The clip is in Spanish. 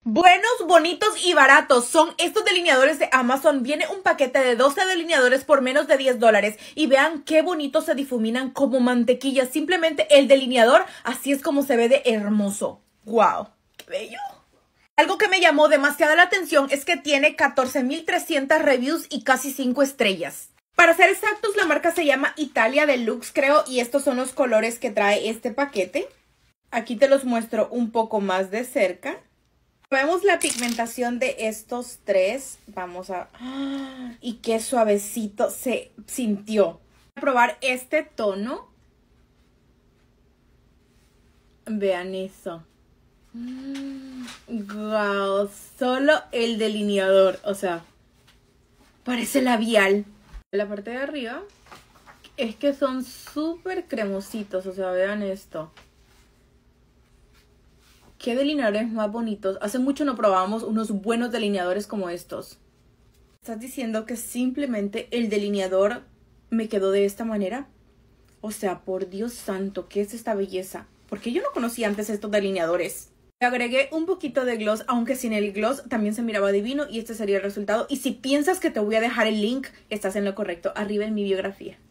Buenos, bonitos y baratos son estos delineadores de Amazon. Viene un paquete de 12 delineadores por menos de $10. Y vean qué bonitos se difuminan como mantequilla. Simplemente el delineador, así es como se ve de hermoso. ¡Wow! ¡Qué bello! Algo que me llamó demasiado la atención es que tiene 14,300 reviews y casi 5 estrellas. Para ser exactos, la marca se llama Italia Deluxe, creo. Y estos son los colores que trae este paquete. Aquí te los muestro un poco más de cerca. Vemos la pigmentación de estos tres. Vamos a... ¡Ah! Y qué suavecito se sintió. Voy a probar este tono. Vean eso. Wow, solo el delineador. O sea, parece labial. La parte de arriba es que son súper cremositos. O sea, vean esto. ¿Qué delineadores más bonitos? Hace mucho no probábamos unos buenos delineadores como estos. ¿Estás diciendo que simplemente el delineador me quedó de esta manera? O sea, por Dios santo, ¿qué es esta belleza? Porque yo no conocía antes estos delineadores. Le agregué un poquito de gloss, aunque sin el gloss también se miraba divino y este sería el resultado. Y si piensas que te voy a dejar el link, estás en lo correcto, arriba en mi biografía.